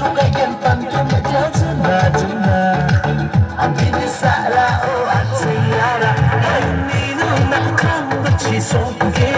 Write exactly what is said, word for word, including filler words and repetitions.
suka yang panggil jena-jena. Ambil salah oh at sayara. Hindi nung nakang bachi song